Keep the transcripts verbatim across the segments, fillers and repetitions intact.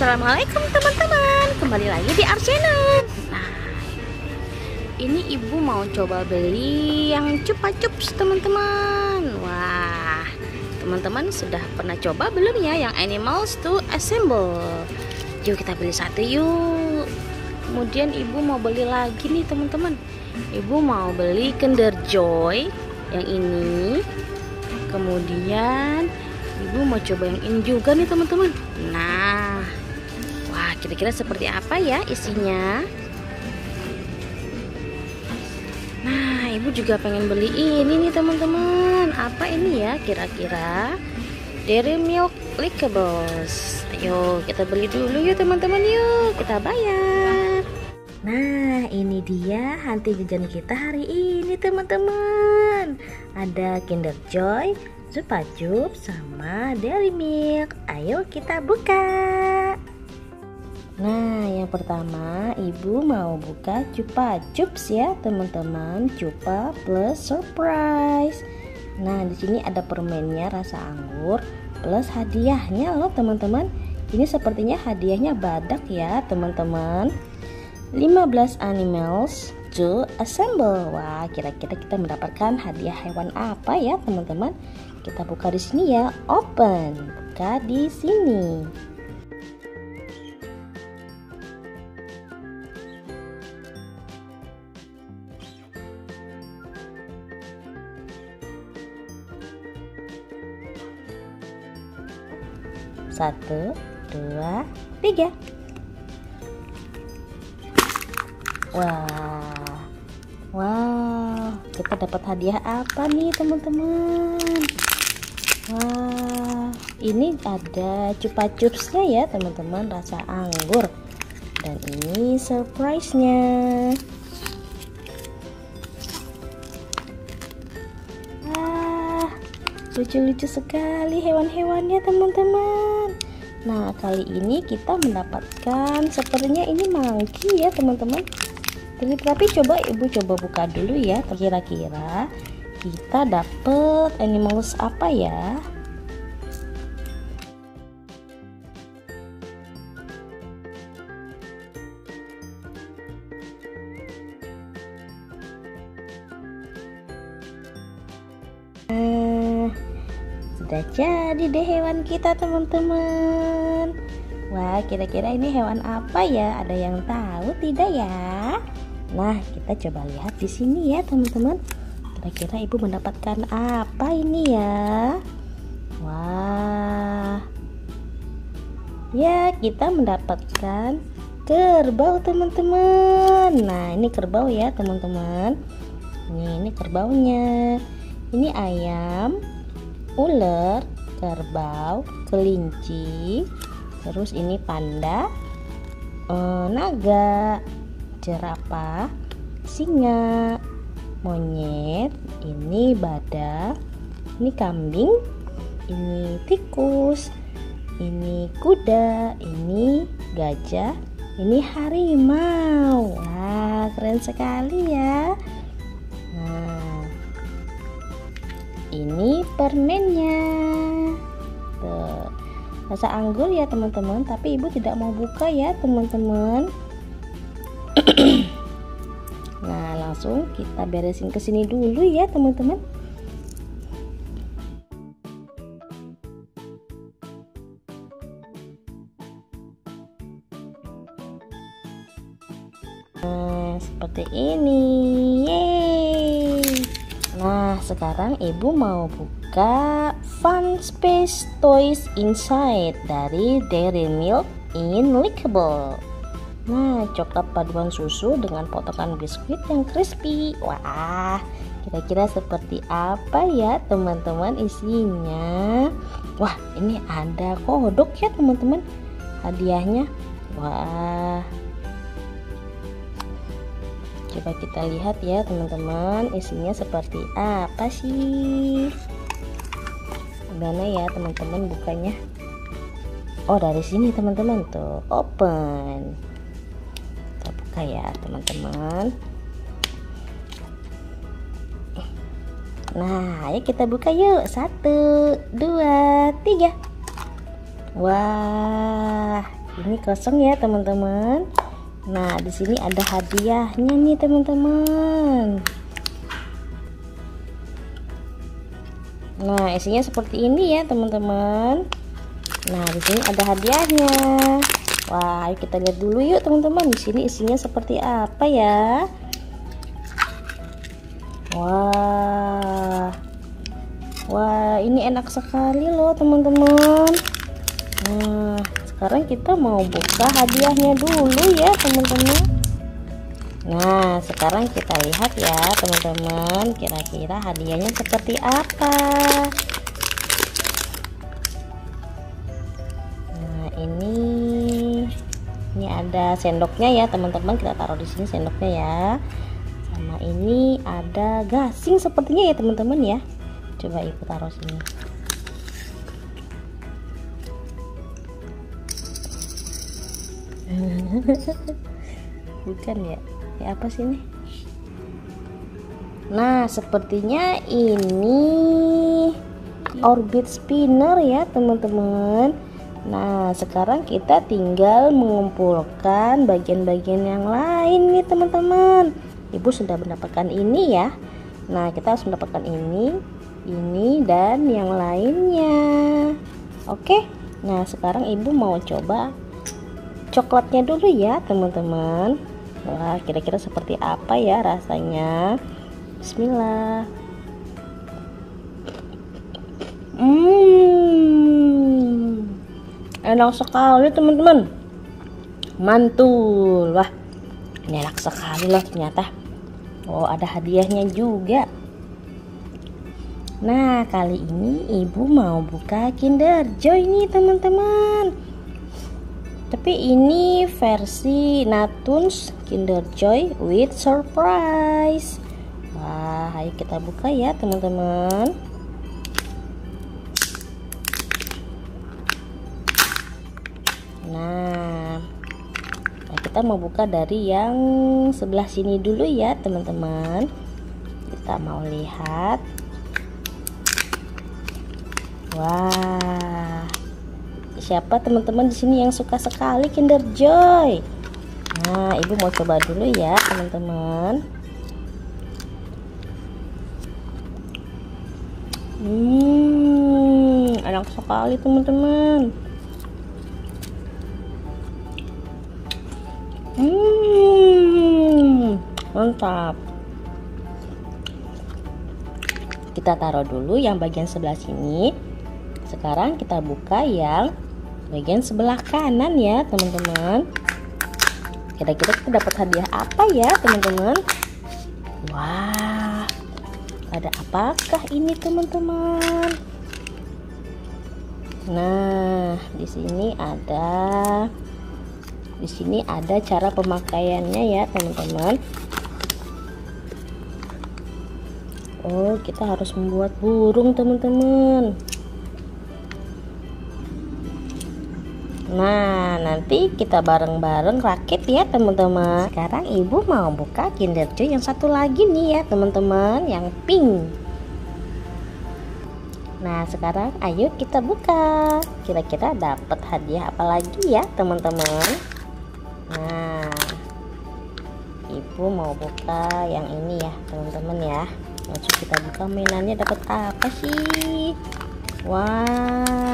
Assalamualaikum teman-teman, kembali lagi di Arsenal. Nah, ini ibu mau coba beli yang Chupa Chups teman-teman. Wah, teman-teman sudah pernah coba belum ya yang Animals to Assemble? Yuk kita beli satu yuk. Kemudian ibu mau beli lagi nih teman-teman. Ibu mau beli Kinder Joy yang ini. Kemudian ibu mau coba yang ini juga nih teman-teman. Nah, wah kira-kira seperti apa ya isinya? Nah, ibu juga pengen beli ini nih teman-teman. Apa ini ya kira-kira? Dairy Milk Lickables. Ayo kita beli dulu yuk teman-teman, yuk kita bayar. Nah, ini dia henti jajan kita hari ini teman-teman. Ada Kinder Joy, Chupa Chups, sama Dairy Milk. Ayo kita buka. Nah, yang pertama ibu mau buka Chupa Chups ya teman-teman. Chupa plus surprise. Nah, di sini ada permennya rasa anggur plus hadiahnya loh teman-teman. Ini sepertinya hadiahnya badak ya teman-teman. lima belas Animals to Assemble. Wah, kira-kira kita mendapatkan hadiah hewan apa ya teman-teman? Kita buka di sini ya. Open. Buka di sini. Satu, dua, tiga. Wah, wow, kita dapat hadiah apa nih teman-teman? Wah, ini ada Chupa Chupsnya ya teman-teman, rasa anggur. Dan ini surprise-nya. Wah, lucu-lucu sekali hewan-hewannya teman-teman. Nah, kali ini kita mendapatkan sepertinya ini monkey ya teman-teman. Tapi coba ibu coba buka dulu ya, kira-kira kita dapet animals apa ya? Nah, sudah jadi deh hewan kita teman-teman. Wah, kira-kira ini hewan apa ya? Ada yang tahu tidak ya? Nah, kita coba lihat di sini ya teman-teman. Kira-kira ibu mendapatkan apa ini ya? Wah, ya kita mendapatkan kerbau teman-teman. Nah, ini kerbau ya teman-teman. Ini, ini kerbaunya. Ini ayam, ular, kerbau, kelinci. Terus ini panda, eh, naga, jerapah, singa, monyet, ini badak, ini kambing, ini tikus, ini kuda, ini gajah, ini harimau. Wah, keren sekali ya. Nah, ini permennya. Tuh, rasa anggur ya teman-teman, tapi ibu tidak mau buka ya teman-teman. Nah, langsung kita beresin ke sini dulu ya teman-teman. Nah, seperti ini. Yeay. Nah, sekarang ibu mau buka Fun Space Toys Inside dari Dairy Milk in Lickable. Nah, coklat paduan susu dengan potongan biskuit yang crispy. Wah, kira-kira seperti apa ya teman-teman isinya? Wah, ini ada kodok ya teman-teman hadiahnya. Wah, coba kita lihat ya teman-teman, isinya seperti apa sih? Gimana ya teman-teman bukanya? Oh, dari sini teman-teman tuh, open. Kita buka ya teman-teman. Nah, ayo kita buka yuk. Satu, dua, tiga. Wah, ini kosong ya teman-teman. Nah, di sini ada hadiahnya nih teman-teman. Nah, isinya seperti ini ya teman-teman. Nah, di sini ada hadiahnya. Wah, ayo kita lihat dulu yuk teman-teman. Di sini isinya seperti apa ya? Wah, wah, ini enak sekali loh teman-teman. Nah, sekarang kita mau buka hadiahnya dulu ya teman-teman. Nah, sekarang kita lihat ya teman-teman, kira-kira hadiahnya seperti apa. Nah, ini ini ada sendoknya ya teman-teman, kita taruh di sini sendoknya ya. Sama ini ada gasing sepertinya ya teman-teman ya. Coba ibu taruh sini. Bukan ya? Ya apa sih ini? Nah, sepertinya ini orbit spinner ya teman-teman. Nah, sekarang kita tinggal mengumpulkan bagian-bagian yang lain nih teman-teman. Ibu sudah mendapatkan ini ya. Nah, kita harus mendapatkan ini, ini dan yang lainnya. Oke. Nah, sekarang ibu mau coba coklatnya dulu ya teman-teman. Wah, kira-kira seperti apa ya rasanya. Bismillah. Hmm, enak sekali teman-teman. Mantul. Wah, ini enak sekali loh ternyata. Oh, ada hadiahnya juga. Nah, kali ini ibu mau buka Kinder Joy nih teman-teman. Tapi ini versi Natuns Kinder Joy with surprise. Wah, ayo kita buka ya teman-teman. Nah, kita mau buka dari yang sebelah sini dulu ya teman-teman. Kita mau lihat. Wah, siapa teman-teman di sini yang suka sekali Kinder Joy? Nah, ibu mau coba dulu ya teman-teman. Hmm, enak sekali teman-teman. Hmm, mantap. Kita taruh dulu yang bagian sebelah sini. Sekarang kita buka yang bagian sebelah kanan ya teman-teman. Kira-kira kita dapat hadiah apa ya teman-teman? Wah, ada apakah ini teman-teman? Nah, di sini ada di sini ada cara pemakaiannya ya teman-teman. Oh, kita harus membuat burung teman-teman. Nah, nanti kita bareng-bareng rakit ya teman-teman. Sekarang ibu mau buka Kinder Joy yang satu lagi nih ya teman-teman, yang pink. Nah, sekarang ayo kita buka. Kira-kira dapat hadiah apa lagi ya teman-teman? Nah, ibu mau buka yang ini ya teman-teman ya. Langsung kita buka mainannya, dapat apa sih? Wah,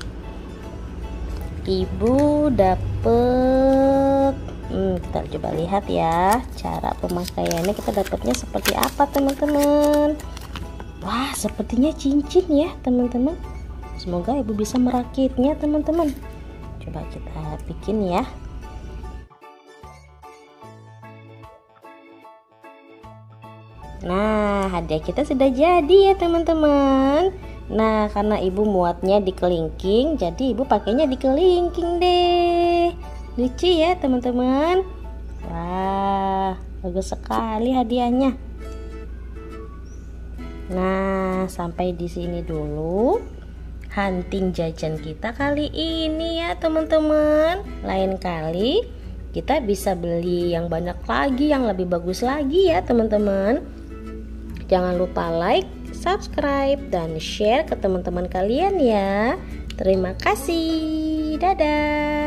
ibu dapet hmm, kita coba lihat ya cara pemakaiannya, kita dapatnya seperti apa teman-teman. Wah, sepertinya cincin ya teman-teman. Semoga ibu bisa merakitnya teman-teman. Coba kita bikin ya. Nah, hadiah kita sudah jadi ya teman-teman. Nah, karena ibu muatnya di kelingking, jadi ibu pakainya di kelingking deh. Lucu ya teman-teman. Wah, bagus sekali hadiahnya. Nah, sampai di sini dulu hunting jajan kita kali ini ya teman-teman. Lain kali kita bisa beli yang banyak lagi, yang lebih bagus lagi ya teman-teman. Jangan lupa like, subscribe, dan share ke teman-teman kalian ya. Terima kasih. Dadah.